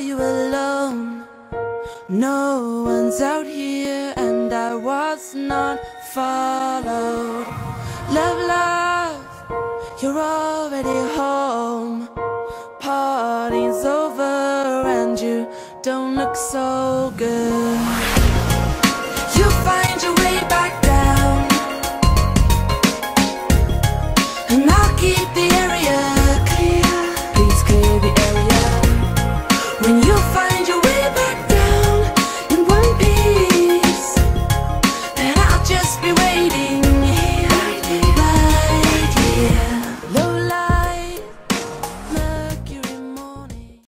you alone? No one's out here and I was not followed. Love, love, you're already